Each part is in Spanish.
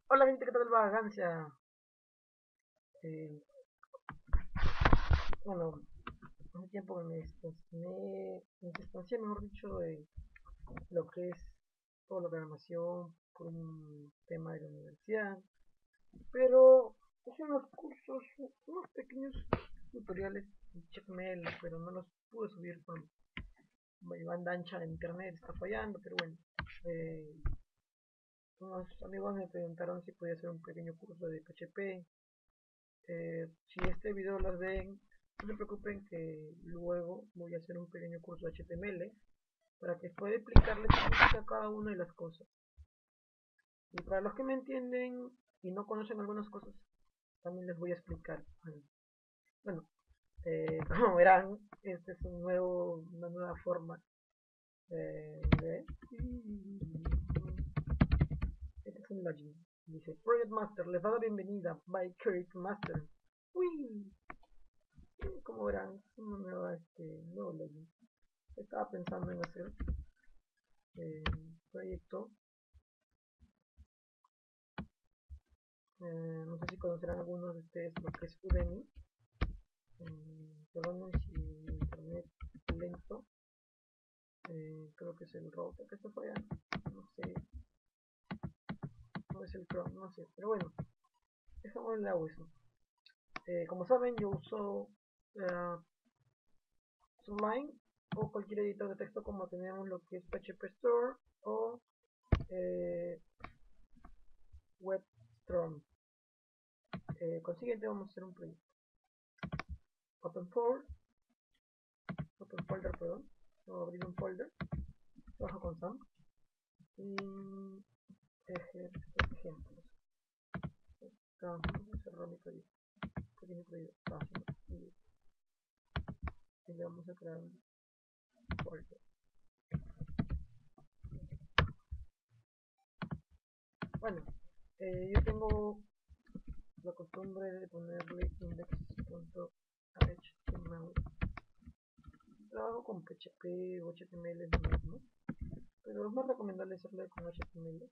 Hola gente, ¿qué tal vagancia? Eh, bueno, hace tiempo que me distancié, mejor dicho, de lo que es toda la programación por un tema de la universidad, pero hice unos cursos, unos pequeños tutoriales en HTML, pero no los pude subir por mi banda ancha de internet, está fallando, pero bueno. Eh, Unos amigos me preguntaron si podía hacer un pequeño curso de PHP. Si este video lo ven, no se preocupen que luego voy a hacer un pequeño curso de HTML para que pueda explicarles qué significa cada una de las cosas. Y para los que me entienden y no conocen algunas cosas, también les voy a explicar. Bueno, como verán, este es una nueva forma de... Este es un login. Dice Project Master, les da la bienvenida by Create Master. Uy, como verán, es una nuevo login. Estaba pensando en hacer proyecto. No sé si conocerán algunos de ustedes lo que es Udemy. Perdón si mi internet es lento. Creo que es el router que está fallando. No sé. No es el Chrome, no sé. Pero bueno, dejamos el agua eso. Como saben, yo uso Sublime o cualquier editor de texto como tenemos lo que es PHP Store o eh, WebStorm. Consiguiente vamos a hacer un proyecto. Open folder, perdón. Voy a abrir un folder. Trabajo con SAM. Y ejemplos. Acá vamos a cerrar mi proyecto. Pequeño proyecto. Y le vamos a crear un folder. Bueno, yo tengo la costumbre de ponerle index.html. Trabajo con PHP o HTML es lo mismo, pero es más recomendable hacerlo con HTML.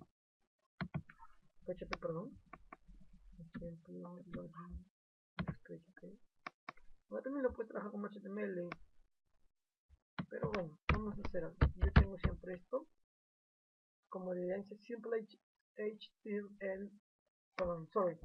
PHP, perdón. Ejemplo, login, PHP. Ahora también lo puedes trabajar con HTML, pero bueno, vamos a hacer algo. Yo tengo siempre esto, como le dice simple HTML, perdón, sorry,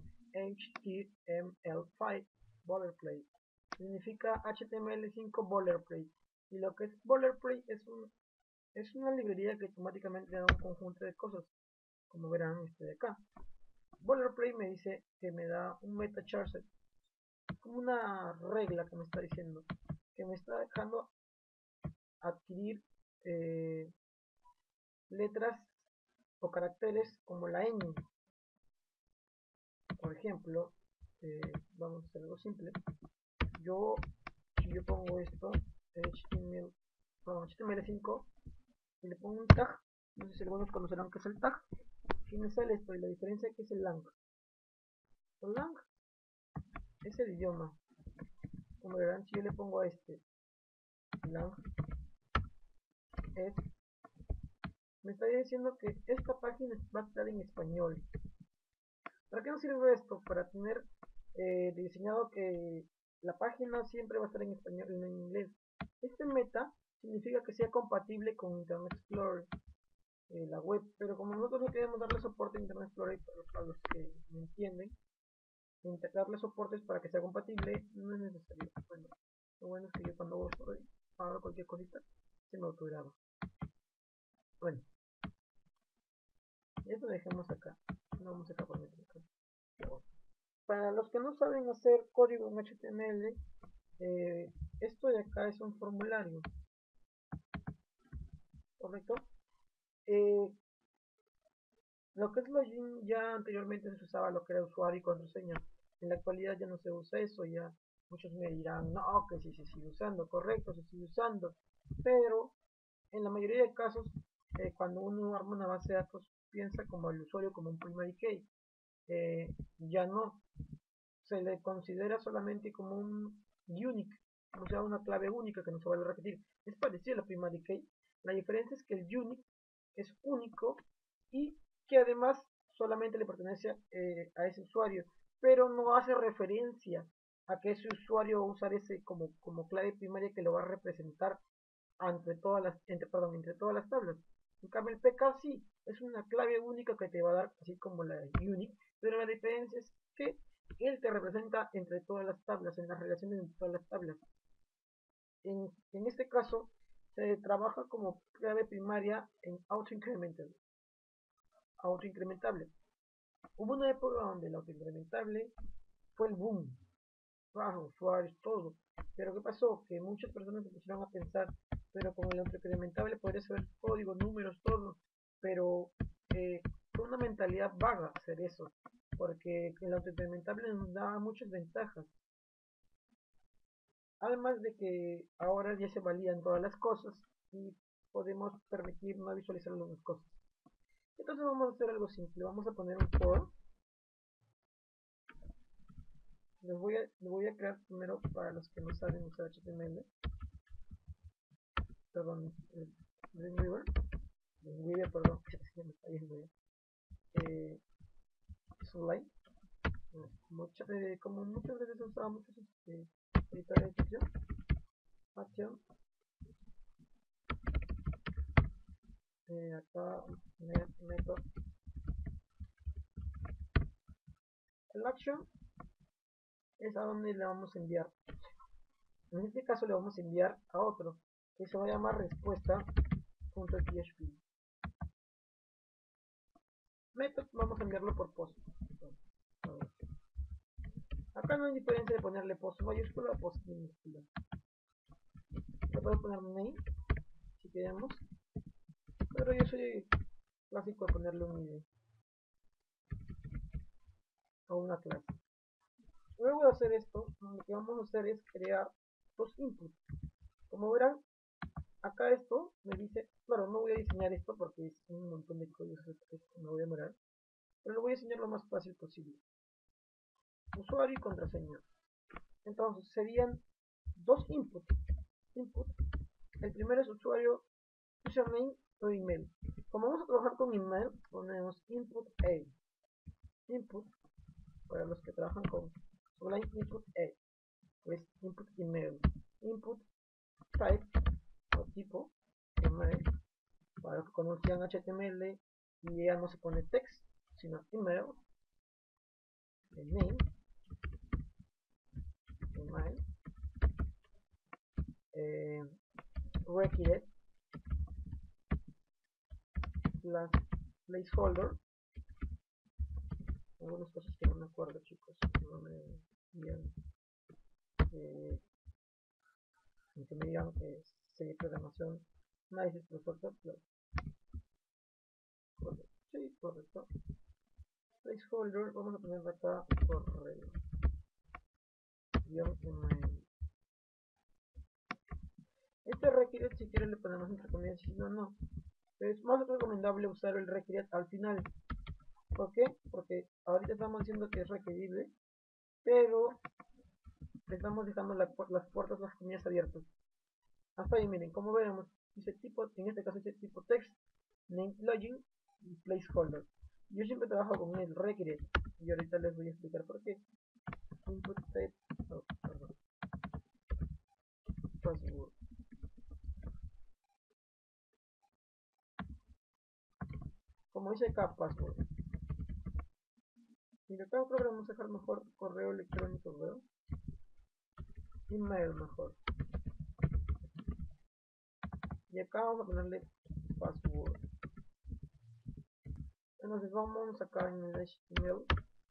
HTML5 boilerplate. Significa HTML5 boilerplate. Y lo que es boilerplate es una librería que automáticamente le da un conjunto de cosas, como verán este de acá. Boilerplate me dice que me da un meta charset, como una regla que me está diciendo, que me está dejando adquirir letras o caracteres como la ñ. Por ejemplo, vamos a hacer algo simple. Si yo pongo esto, HTML5, y le pongo un tag, no sé si algunos conocerán qué es el tag, y me sale esto, y la diferencia es que es el lang. El lang es el idioma. Como verán, si yo le pongo a este lang, es, me está diciendo que esta página va a estar en español. ¿Para qué nos sirve esto? Para tener diseñado que la página siempre va a estar en español y no en inglés. Este meta significa que sea compatible con Internet Explorer, la web, pero como nosotros no queremos darle soporte a Internet Explorer, para los que me entienden, darle soportes para que sea compatible no es necesario. Bueno, lo bueno es que yo cuando hago cualquier cosita se me autograba. Bueno, esto dejemos acá. No vamos a por meter acá. Para los que no saben hacer código en HTML, esto de acá es un formulario, ¿correcto? Eh, lo que es login ya anteriormente se usaba lo que era usuario y contraseña. En la actualidad ya no se usa eso, ya muchos me dirán, no, que sí se sigue usando, correcto, se sigue usando, pero en la mayoría de casos, cuando uno arma una base de datos, piensa como el usuario como un primary key. Ya no, se le considera solamente como un unique, o sea, una clave única que no se vale repetir. Es parecido a la primary key. La diferencia es que el unique es único y que además solamente le pertenece a ese usuario, pero no hace referencia a que ese usuario va a usar ese como clave primaria que lo va a representar entre todas las tablas. En cambio el PK sí, es una clave única que te va a dar, así como la unique, pero la diferencia es que él te representa entre todas las tablas, en las relaciones entre todas las tablas. En este caso, se trabaja como clave primaria en autoincrementable. Hubo una época donde el autoincrementable fue el boom, bajo, usuarios, todo. Pero ¿qué pasó? Que muchas personas se pusieron a pensar, pero con el autoincrementable podría saber código, números, todo. Pero fue una mentalidad vaga hacer eso, porque el autoincrementable nos daba muchas ventajas. Además de que ahora ya se valían todas las cosas y podemos permitirnos visualizar las cosas. Entonces vamos a hacer algo simple, vamos a poner un for. Lo voy a crear primero para los que no saben usar HTML. Perdón, Dreamweaver, perdón, ya me está yendo ya. Sublime, como muchas veces usamos editores de edición, Action, acá meto el action, es a donde le vamos a enviar. En este caso le vamos a enviar a otro, que se va a llamar respuesta.php. Method vamos a enviarlo por post. Acá no hay diferencia de ponerle post mayúscula o post minúscula. Le puedo poner name si queremos, pero yo soy clásico de ponerle un ID o una clase. Luego de hacer esto, lo que vamos a hacer es crear dos inputs. Como verán, acá esto me dice, claro, no voy a diseñar esto porque es un montón de códigos que me voy a demorar, pero lo voy a diseñar lo más fácil posible. Usuario y contraseña. Entonces serían dos inputs. El primero es usuario, username o email. Como vamos a trabajar con email, ponemos input A. Input, para los que trabajan con Sublime, input A, pues input email. Input type o tipo email, para los que conocían HTML y ya no se pone text, sino email. El name, email. Required plus placeholder. Algunas cosas que no me acuerdo, chicos, no me digan que me digan que seguir programación nice profesor, correcto. Sí, correcto. Placeholder, vamos a poner acá correo email. Este requiere, si quieren le ponemos entre comillas, si no, no. Es más recomendable usar el requiere al final. ¿Por qué? Porque ahorita estamos diciendo que es requerible, pero le estamos dejando las puertas, las comillas abiertas. Hasta ahí, miren, como veremos, dice tipo, en este caso dice tipo text, name login y placeholder. Yo siempre trabajo con el requiere y ahorita les voy a explicar por qué. Input type, perdón, password. Como dice acá, password. Y de acá creo que vamos a dejar mejor correo electrónico, ¿verdad? Email mejor. Y acá vamos a ponerle password. Entonces vamos acá en el HTML.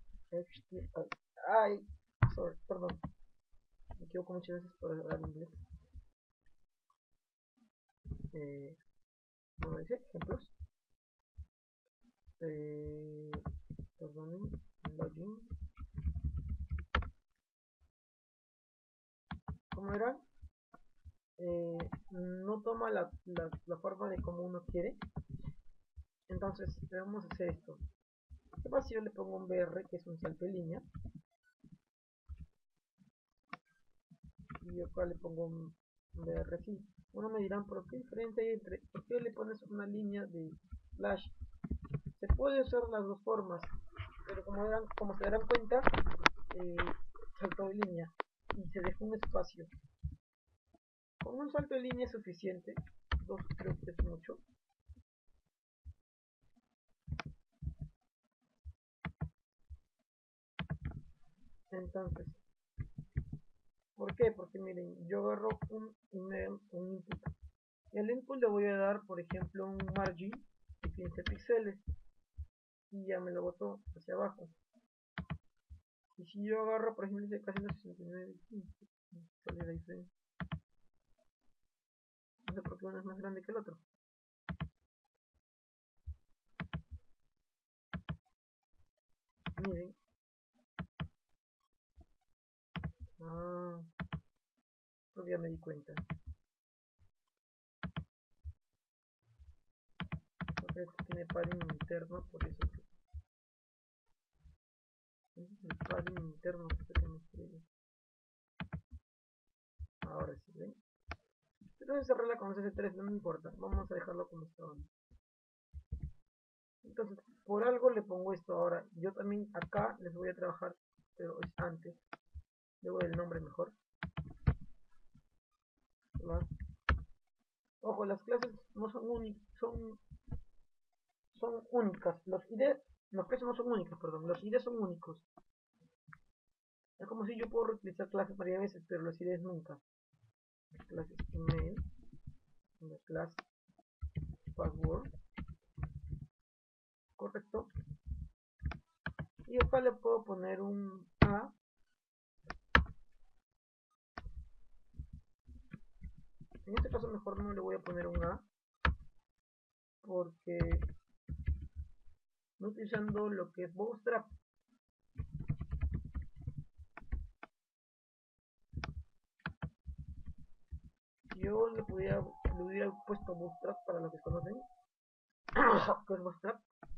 Ay, sorry, perdón. Me equivoco muchas veces por hablar inglés. Vamos a decir ejemplos. Perdonen, login. Como verán, no toma la forma de como uno quiere. Entonces vamos a hacer esto. ¿Qué pasa si yo le pongo un BR, que es un salto de línea? Y yo acá le pongo un BR así. Uno me dirán, ¿por qué diferencia hay entre, por qué le pones una línea de slash? Se puede usar las dos formas, pero como se darán cuenta, saltó de línea y se dejó un espacio. Con un salto de línea es suficiente, dos creo que es mucho. Entonces, ¿por qué? Porque miren, yo agarro un input. Y al input le voy a dar, por ejemplo, un margin de 15 píxeles. Y ya me lo botó hacia abajo. Y si yo agarro, por ejemplo, ese casi 69, sale la diferencia. No sé por qué uno es más grande que el otro. Miren. Pues ya me di cuenta. Porque esto tiene padding interno, por eso que... Ese es el padding interno que me escribe. Ahora sí, ¿ven? Entonces se arregla con CS3, no me importa. Vamos a dejarlo como estaba. Entonces, por algo le pongo esto ahora. Yo también acá les voy a trabajar, pero es antes. Luego el nombre mejor. ¿Va? Ojo, las clases no son únicas, son únicas. Los clases no son únicas, perdón. Los IDs son únicos. Es como si yo puedo reutilizar clases varias veces, pero los IDs nunca. Las clases email, la clase password, correcto. Y acá le puedo poner un A. En este caso mejor no le voy a poner un A, porque no estoy usando lo que es Bootstrap. Yo le hubiera puesto Bootstrap para los que conocen. ¿Qué es Bootstrap?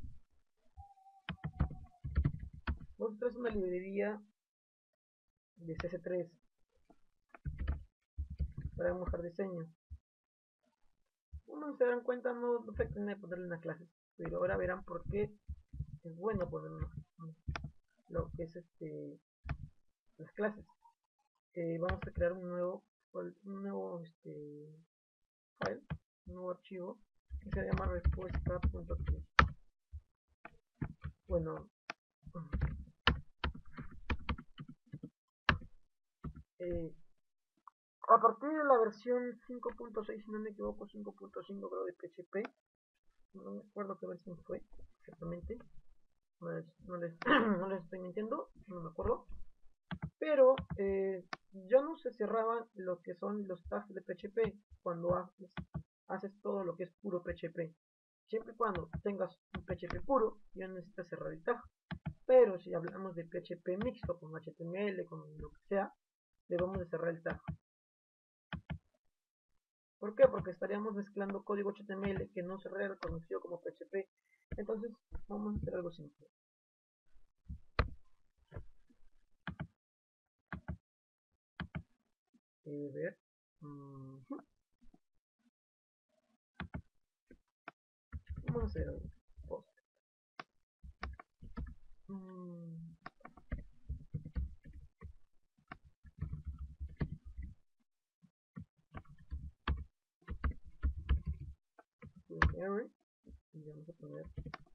Bootstrap es una librería de CS3 para dibujar diseño. Uno se dan cuenta, no pretende ponerle una clase, pero ahora verán por qué es bueno poner lo que es las clases. Vamos a crear un nuevo file, un nuevo archivo que se llama respuesta.txt. Bueno, a partir de la versión 5.6, si no me equivoco, 5.5 creo de PHP, no me acuerdo qué versión fue exactamente, no les estoy mintiendo, no me acuerdo, pero ya no se cerraban lo que son los tags de PHP cuando haces todo lo que es puro PHP. Siempre y cuando tengas un PHP puro, ya no necesitas cerrar el tag. Pero si hablamos de PHP mixto con HTML, con lo que sea, debemos de cerrar el tag. ¿Por qué? Porque estaríamos mezclando código HTML que no se reconoció como PHP. Entonces, vamos a hacer algo simple. Ver. Vamos a hacer algo. Post. R. Y vamos a poner.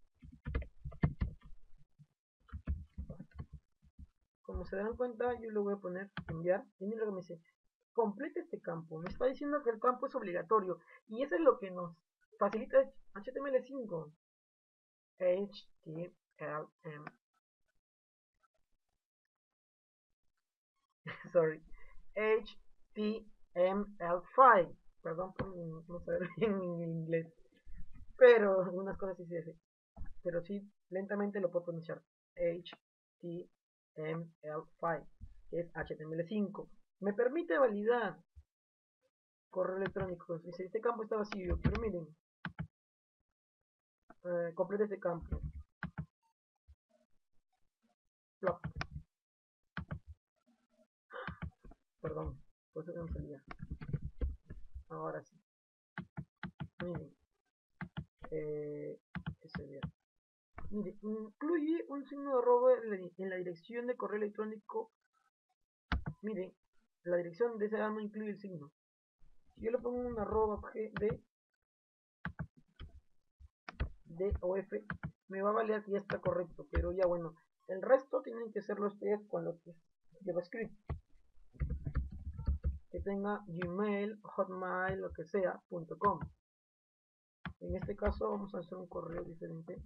Como se dan cuenta, yo le voy a poner enviar. Y miren lo que me dice. Complete este campo. Me está diciendo que el campo es obligatorio. Y eso es lo que nos facilita HTML5. HTML. Sorry. HTML5. Perdón por no saber bien en inglés. Pero algunas cosas sí se hace. Pero sí, lentamente lo puedo pronunciar. HTML5, que es HTML5. Me permite validar correo electrónico. Dice, este campo está vacío, pero miren, complete este campo. Plop. Perdón, por eso que no salía. Ahora sí. Miren, ese bien. Mire, incluye un signo de arroba en la dirección de correo electrónico. Mire, la dirección de esa no incluye el signo. Si yo le pongo un arroba D o F, me va a valer que ya está correcto, pero ya bueno, el resto tienen que hacerlo ustedes con lo que es JavaScript, que tenga Gmail, Hotmail, lo que sea, .com. En este caso vamos a hacer un correo diferente.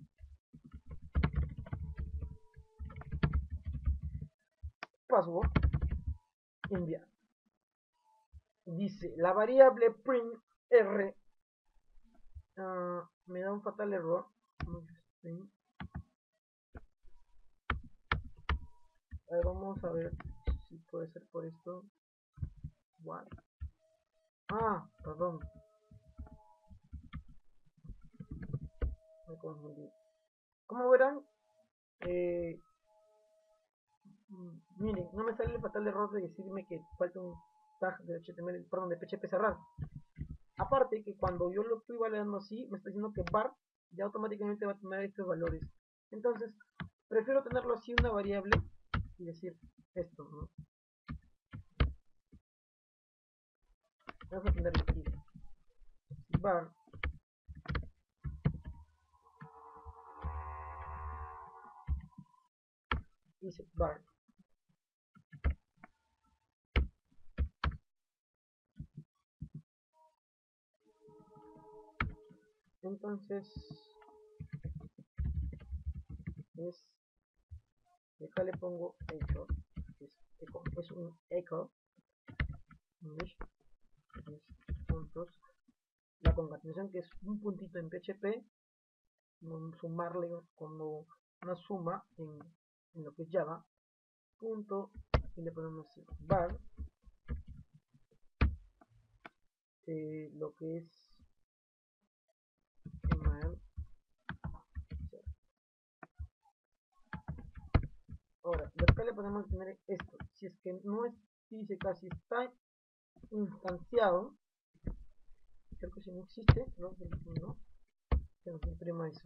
Password, enviar. Dice, la variable print R me da un fatal error. A ver, vamos a ver si puede ser por esto. What? Perdón. Me confundí. Como verán, miren, no me sale el fatal error de decirme que falta un tag de HTML, perdón, de PHP cerrado. Aparte que cuando yo lo estoy validando así, me está diciendo que var ya automáticamente va a tener estos valores. Entonces, prefiero tenerlo así una variable y decir esto, ¿no? Vamos a tenerlo aquí. Var dice var. Entonces, acá le pongo echo, es un echo, puntos, la concatenación que es un puntito en PHP, sumarle como una suma en lo que es Java, punto, y le ponemos var, lo que es email. Ahora, de acá le podemos tener esto, si es que no es, dice casi está instanciado, creo que si no existe, no, que nos imprima eso.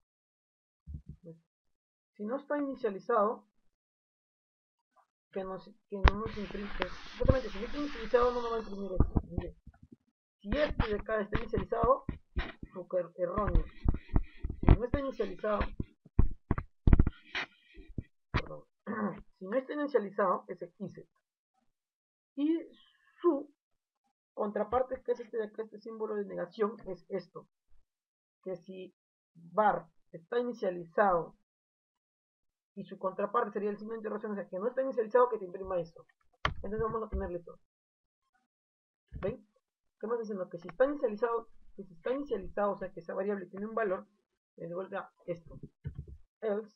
Si no está inicializado, que no nos imprime, justamente si no está inicializado no nos va a imprimir esto. Mire, si este de acá está inicializado, super erróneo. Si no está inicializado, perdón, si no está inicializado, es exit. Y su contraparte, que es este de acá, este símbolo de negación, es esto. Que si var está inicializado y su contraparte sería el signo de interrogación, o sea que no está inicializado, que te imprima esto. Entonces vamos a ponerle esto. ¿Ven? ¿Qué más diciendo? Que si está inicializado, o sea que esa variable tiene un valor, le devuelve a esto. Else,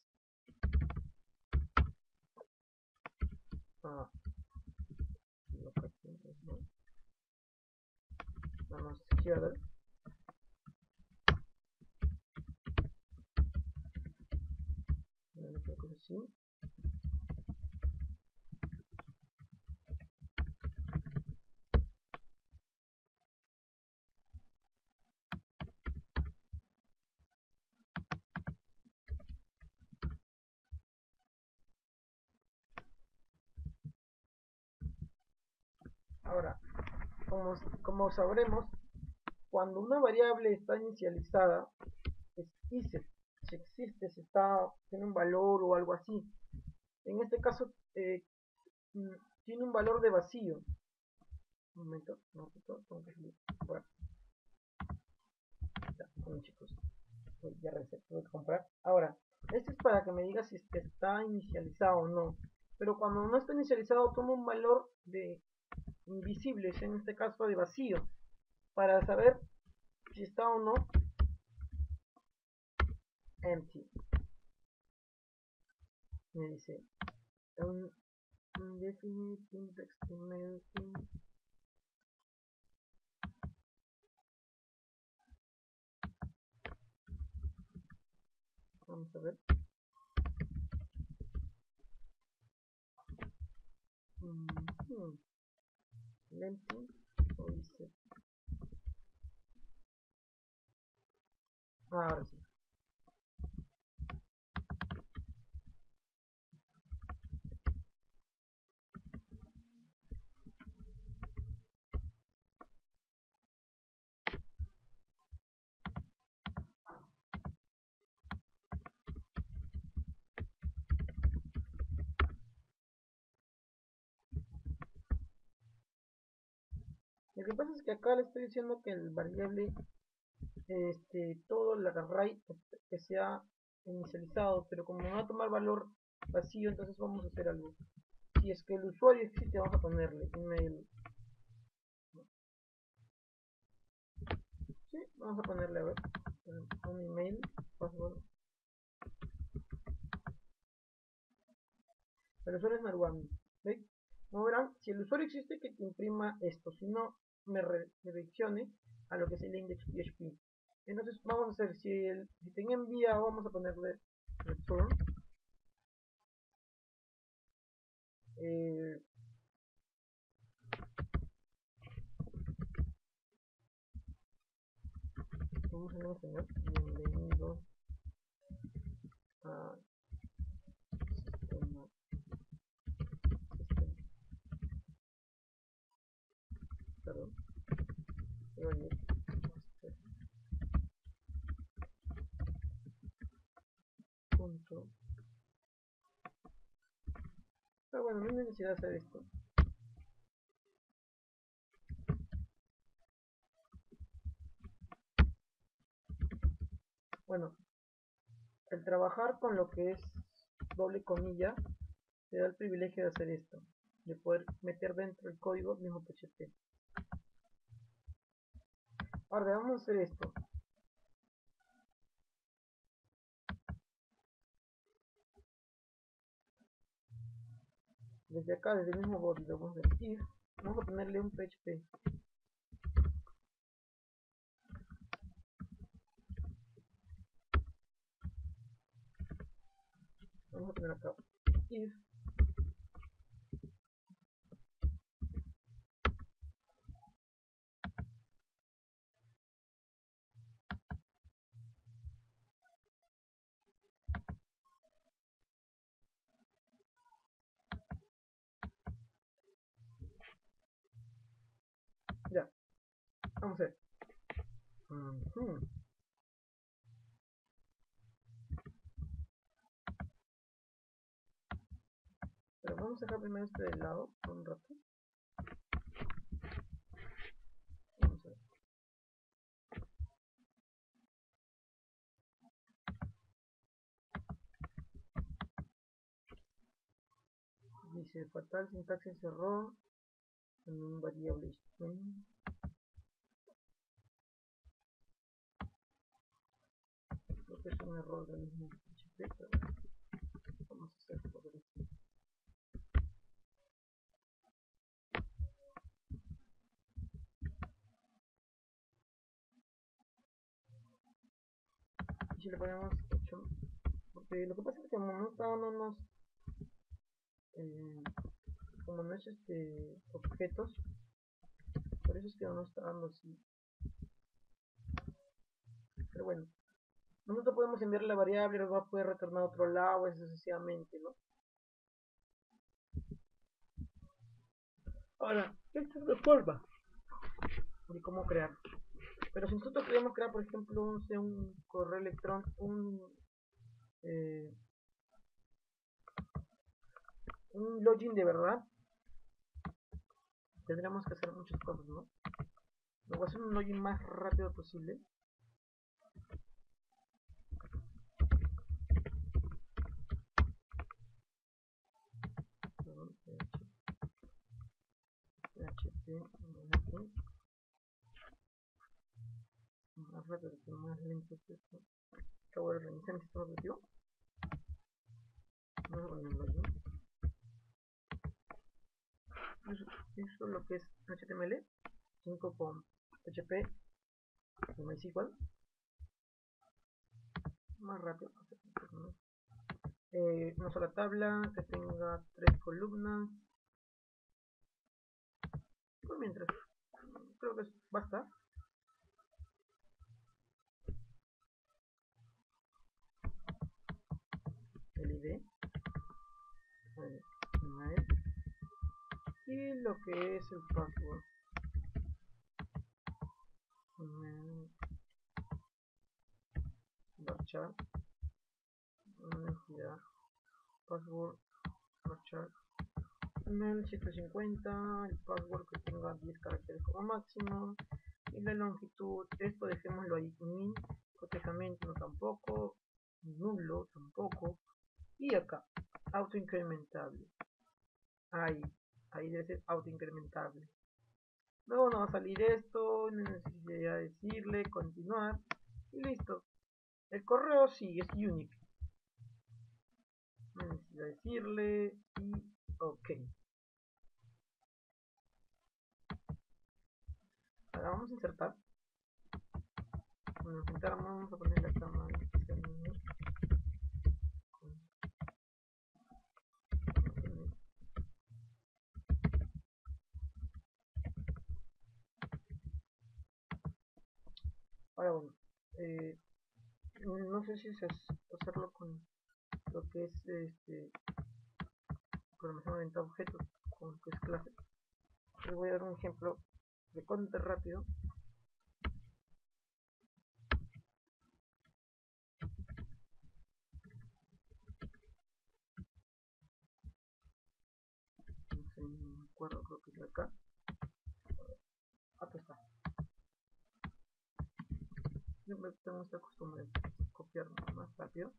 vamos here, así. Ahora, como sabremos, cuando una variable está inicializada, es ISET. Si existe, si tiene un valor o algo así. En este caso, tiene un valor de vacío. Un momento, tengo que salir. Bueno, ya, chicos, ya reset, tengo que comprar. Ahora, este es para que me diga si es que está inicializado o no. Pero cuando no está inicializado, toma un valor de invisibles, en este caso de vacío, para saber si está o no empty. Me dice un indefinite index melting. Vamos a ver. Empty o dice. Ahora sí. Lo que pasa es que acá le estoy diciendo que el variable, todo el array que sea inicializado, pero como no va a tomar valor vacío, entonces vamos a hacer algo. Si es que el usuario existe, vamos a ponerle email. Sí, vamos a ponerle, a ver, un email, password. El usuario es Narwami. ¿Veis? Como verán, si el usuario existe, que imprima esto, si no, me redireccione a lo que es el index.php. Entonces vamos a hacer, si te envía, vamos a ponerle return. Vamos a en español. Bienvenido a sistema. Perdón. Punto. Pero bueno, no hay necesidad de hacer esto. Bueno, el trabajar con lo que es doble comilla te da el privilegio de hacer esto, de poder meter dentro el código mismo PHP. Ahora vamos a hacer esto. Desde acá, desde el mismo body, vamos a decir, vamos a ponerle un PHP. Vamos a poner acá if ya, vamos a ver. Pero vamos a dejar primero este de lado por un rato. Vamos a ver. Dice fatal sintaxis error en un variable string. Creo que es un error del mismo PHP, pero vamos a hacer por esto. Y si le ponemos 8, porque lo que pasa es que como no está dándonos como no es objetos, por eso es que no está dando así. Pero bueno, nosotros podemos enviarle la variable, nos va a poder retornar a otro lado, es sucesivamente, ¿no? Ahora, esta es la forma de cómo crear. Pero si nosotros queremos crear, por ejemplo, un correo electrónico, un login de verdad, tendríamos que hacer muchas cosas, ¿no? Luego hacer un login más rápido posible. Perdón, PHP, más rápido, más lento es esto. Acabo de reiniciar mi sistema operativo. Vamos a poner el login. Eso es lo que es HTML 5 con PHP y MySQL. Más rápido. Una sola tabla que tenga 3 columnas. Por mientras, creo que basta. El ID, email y lo que es el password. Varchar, una entidad, password, varchar, HTML 750, el password que tenga 10 caracteres como máximo, y la longitud, esto dejémoslo ahí, min, cotejamiento no tampoco, nulo tampoco, y acá, autoincrementable, ahí debe ser autoincrementable. Luego nos va a salir esto, no necesitaría decirle, continuar, y listo. El correo sí, es unique. No necesita decirle, y ok. Ahora vamos a insertar. Bueno, vamos a poner la cama especialmente. Ahora bueno, no sé si es hacerlo con lo que es programación orientada a objetos, con lo que es clase. Les voy a dar un ejemplo de conte rápido. No sé, no me acuerdo, creo que es de acá. Acá está. Siempre tengo esta costumbre de copiar más rápido.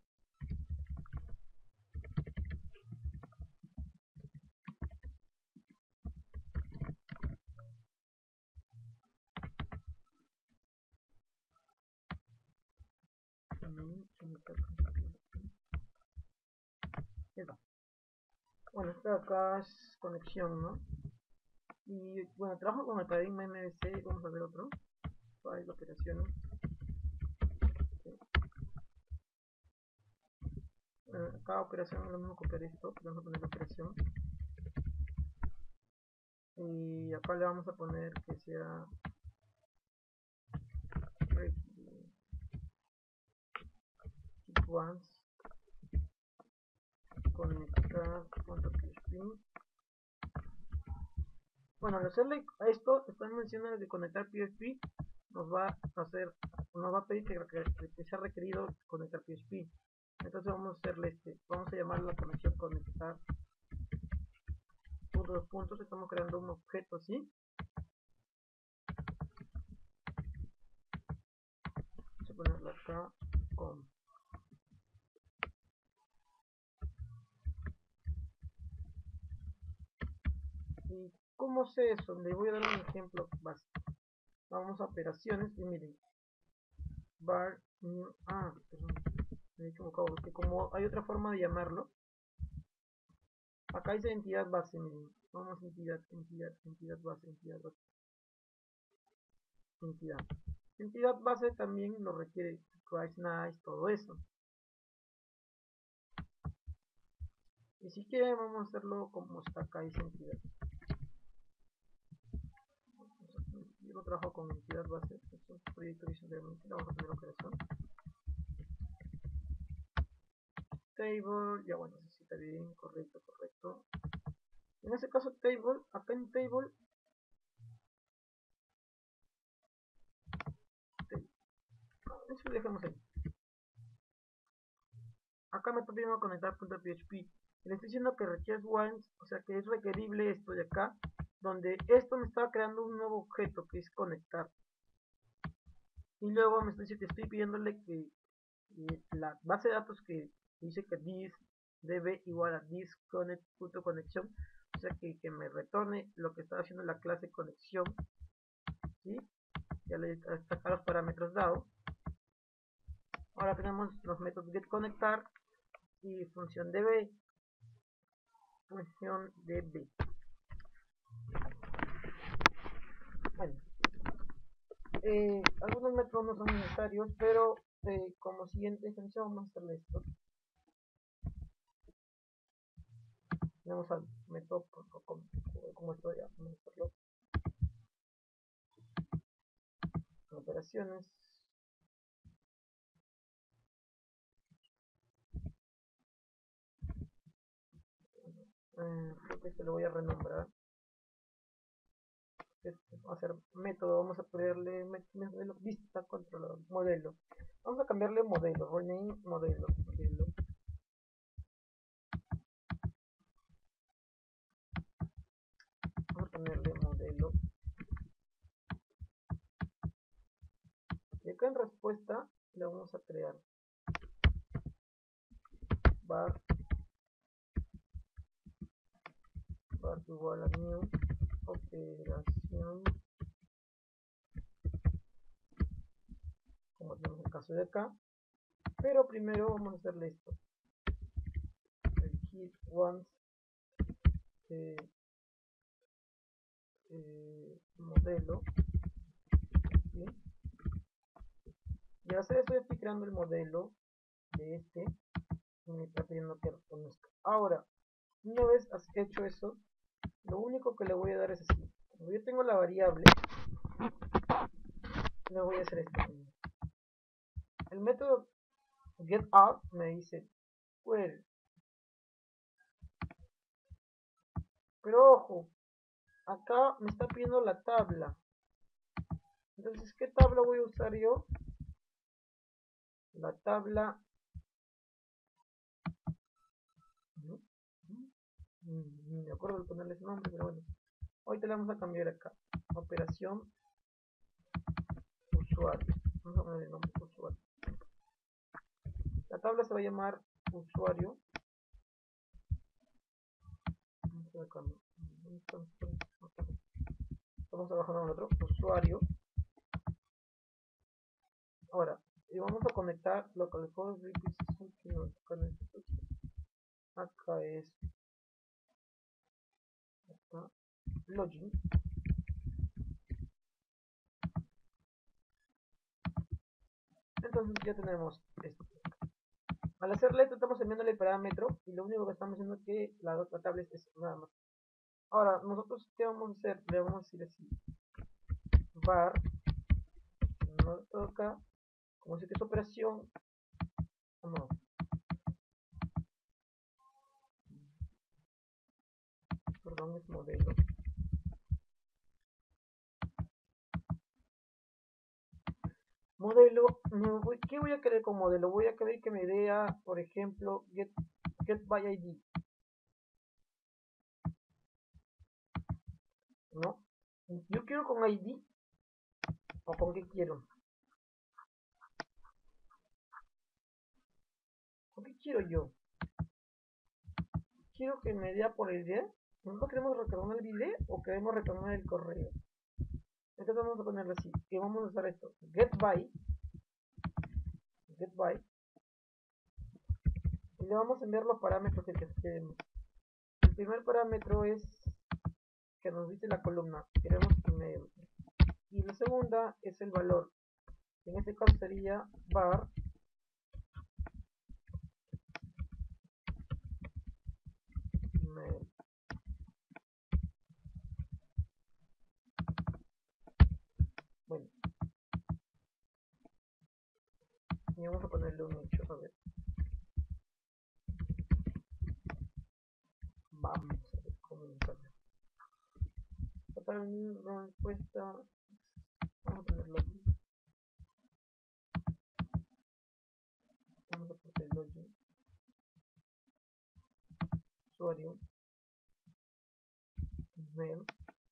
Bueno, esta acá es conexión, ¿no? Y bueno, trabajo con el paradigma MVC. Vamos a ver otro. File operaciones. Cada operación es lo mismo, copiar esto. Vamos a poner la operación. Y acá le vamos a poner que sea keep once conectar.php. Bueno, al hacerle a esto, están mencionando que conectar PHP nos va a pedir que sea requerido conectar PHP. Entonces vamos a hacerle vamos a llamar la conexión conectar puntos puntos. Estamos creando un objeto así. Vamos a ponerlo acá con ¿y cómo sé eso? Le voy a dar un ejemplo básico. Vamos a operaciones y miren, var new, perdón, me he equivocado, porque como hay otra forma de llamarlo, acá dice entidad base, miren, vamos a entidad base, entidad base también lo requiere Christ Nice, todo eso. Y si quieren vamos a hacerlo como está acá, dice entidad. Yo no trabajo con entidad base, es un proyecto simplemente, vamos a poner operación. Table, ya bueno, así está bien, correcto. En ese caso table, acá en table, eso lo dejamos ahí. Acá me está pidiendo conectar .php. Le estoy diciendo que requires once, o sea que es requerible esto de acá, donde esto me está creando un nuevo objeto que es conectar. Y luego estoy pidiéndole que la base de datos que dice que this debe igual a this connect.conexión, o sea que me retorne lo que está haciendo la clase conexión. ¿Sí? Ya le está acá los parámetros dados. Ahora tenemos los métodos getConectar y función db. Bueno, algunos métodos no son necesarios, pero como siguiente definición vamos a hacerle esto. Tenemos al método como esto, ya vamos a hacerlo. Operaciones. Creo que este lo voy a renombrar. Este va a ser método, vamos a ponerle modelo, vista controlador, modelo. Vamos a cambiarle modelo, rename modelo. ponerle modelo. Y acá en respuesta le vamos a crear var igual a new operación, como tenemos el caso de acá. Pero primero vamos a hacerle esto, el hit once modelo, ¿sí? Y al hacer eso estoy creando el modelo de este y me está pidiendo que reconozca. Ahora, una vez hecho eso, lo único que le voy a dar es así. Como yo tengo la variable, le voy a hacer esto. El método getOut me dice query. Pero ojo, acá me está pidiendo la tabla. Entonces, ¿qué tabla voy a usar yo? La tabla... Ni me acuerdo de ponerle ese nombre, pero bueno. Ahorita le vamos a cambiar acá. Operación usuario. Vamos a poner el nombre usuario. La tabla se va a llamar usuario. Vamos trabajando en otro usuario. Ahora, vamos a conectar localhost acá es acá, login. Entonces ya tenemos esto. Al hacerle esto estamos enviándole el parámetro y lo único que estamos haciendo es que la tabla es nada más. Ahora, nosotros ¿qué vamos a hacer? Le vamos a decir así, var, no toca, como si que es operación, no, perdón, es modelo. Modelo, ¿qué voy a querer con modelo? Voy a querer que me dé, por ejemplo, get by ID. ¿No? Yo quiero con ID, o con qué quiero. ¿Con qué quiero yo? Quiero que me dé por el ID. ¿Nosotros queremos retornar el ID o queremos retornar el correo? Entonces vamos a ponerlo así. Y vamos a usar esto. Get by. Y le vamos a enviar los parámetros que queremos. El primer parámetro es que nos dice la columna. Queremos email. Y la segunda es el valor. En este caso sería var email. Bueno. Y vamos a ponerle un hecho. A ver. Vamos a ver cómo nos sale. Para la respuesta. Vamos a ponerlo aquí. Vamos a poner el login. Usuario. Email.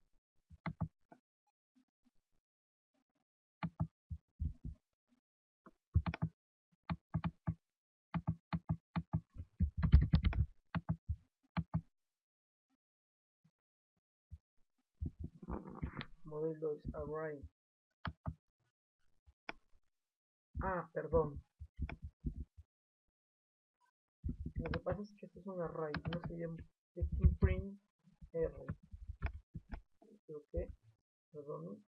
Modelo es array. Perdón. Lo que pasa es que esto es un array, no se llama print array. Creo que, perdón.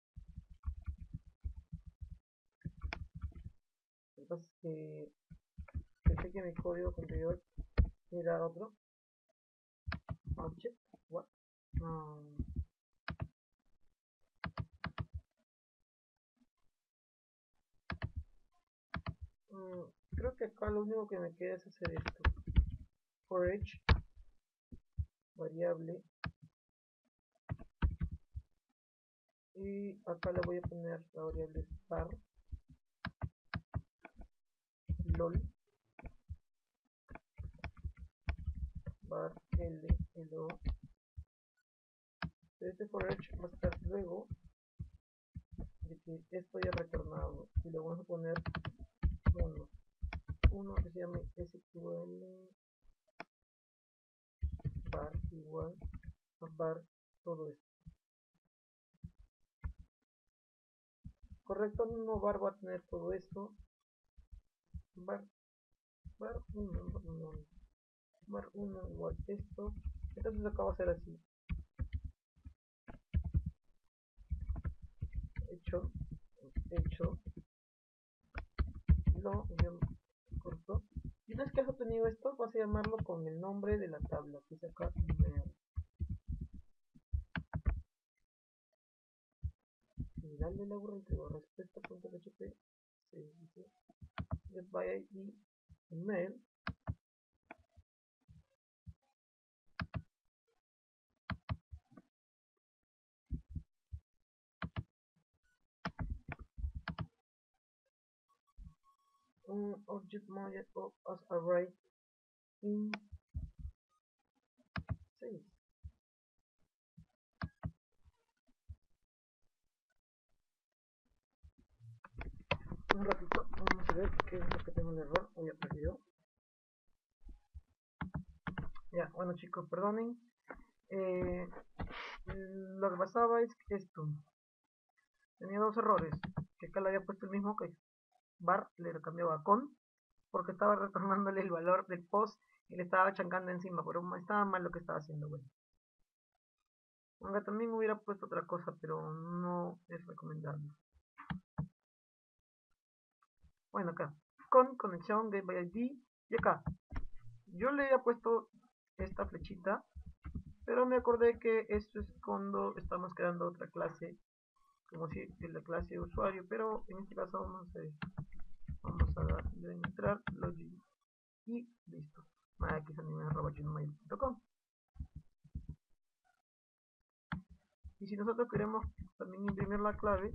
Lo que pasa es que pensé que mi código anterior era otro. Object, what? Creo que acá lo único que me queda es hacer esto. For each variable. Y acá le voy a poner la variable var lol var l lo Este for each va a estar luego de que esto haya retornado, y le vamos a poner uno que se llame SQL bar igual a bar todo esto. Correcto, el mismo bar va a tener todo esto. Bar 1 igual esto. Entonces acá va a ser así. Hecho lo corto. Y una vez que has obtenido esto, vas a llamarlo con el nombre de la tabla, que es acá y darle la URL entre respuesta.php se dice get by id email un object model of as array in 6. Un ratito, vamos a ver qué es lo que tengo el error. Voy a perdido. Ya, bueno chicos, perdonen. Lo que pasaba es que esto tenía dos errores. Que acá le había puesto el mismo que bar, le cambiaba a con, porque estaba retornándole el valor del post y le estaba chancando encima, pero estaba mal lo que estaba haciendo, bueno. Aunque también hubiera puesto otra cosa, pero no es recomendable. Bueno, acá, con conexión get by id, y acá, yo le había puesto esta flechita, pero me acordé que esto es cuando estamos creando otra clase, como si es la clase de usuario, pero en este caso vamos a darle entrar login y listo. maxanime@gmail.com. Y si nosotros queremos también imprimir la clave,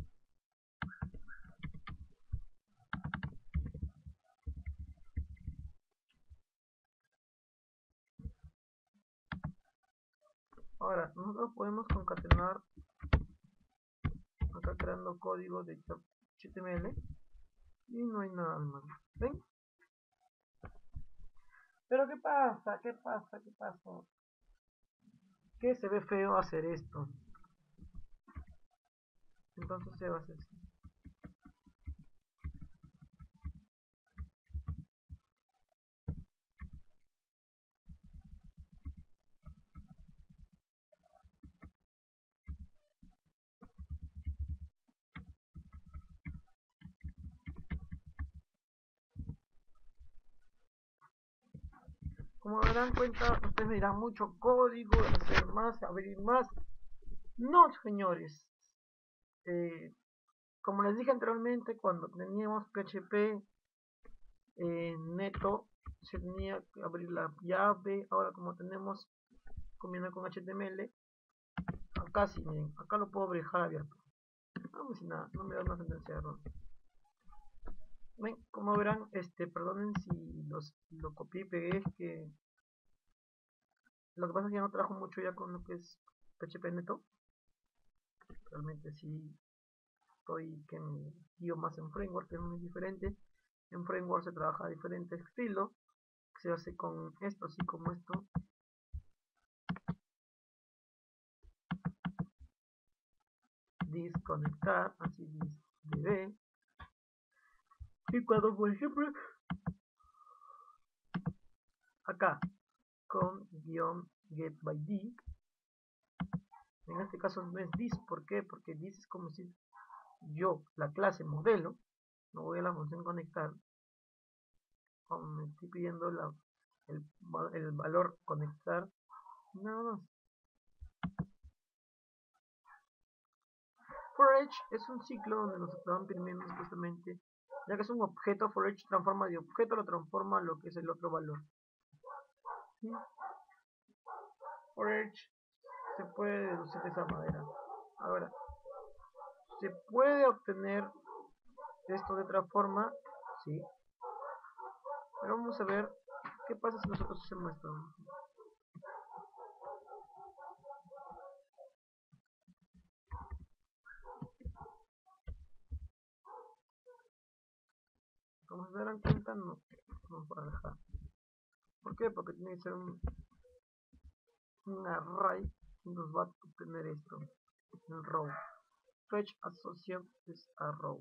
ahora nosotros podemos concatenar acá creando código de HTML y no hay nada más. ¿Ven? Pero ¿qué pasa? ¿Qué pasa? ¿Qué pasa? Que se ve feo hacer esto. Entonces se va a hacer así. Como darán cuenta, ustedes me dirán mucho código, hacer más, abrir más. No, señores. Como les dije anteriormente, cuando teníamos PHP neto, se tenía que abrir la llave. Ahora como tenemos combinado con HTML, acá sí, miren, acá lo puedo dejar abierto. No, sin nada, no me da una sentencia de error. Ven, como verán, perdonen si lo copié y pegué, es que lo que pasa es que ya no trabajo mucho ya con lo que es PHP neto. Realmente sí estoy que me guío más en framework, que es muy diferente. En framework se trabaja a diferentes estilos, que se hace con esto, así como esto. Disconectar, así db. Y cuando por ejemplo acá con guión get by d, en este caso no es this, ¿por qué? Porque this es como si yo, la clase modelo, no voy a la función conectar, como me estoy pidiendo el valor conectar, nada más. For each es un ciclo donde nos estaban pidiendo justamente, ya que es un objeto, for each transforma de objeto, lo transforma a lo que es el otro valor. ¿Sí? For each se puede deducir de esa manera. Ahora, ¿se puede obtener esto de otra forma? Sí. Pero vamos a ver qué pasa si nosotros hacemos esto. Como se darán cuenta, no nos va a dejar. ¿Por qué? Porque tiene que ser un array que nos va a obtener esto, el row. Fetch associate es a row.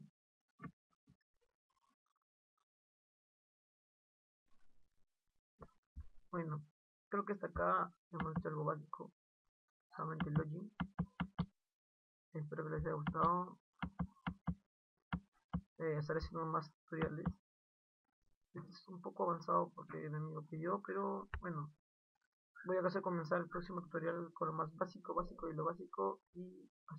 Bueno, creo que hasta acá hemos hecho algo básico, solamente el login. Espero que les haya gustado. Estaré haciendo más tutoriales. Este es un poco avanzado porque mi amigo pidió, pero bueno, voy a comenzar el próximo tutorial con lo más básico, básico y lo básico. Y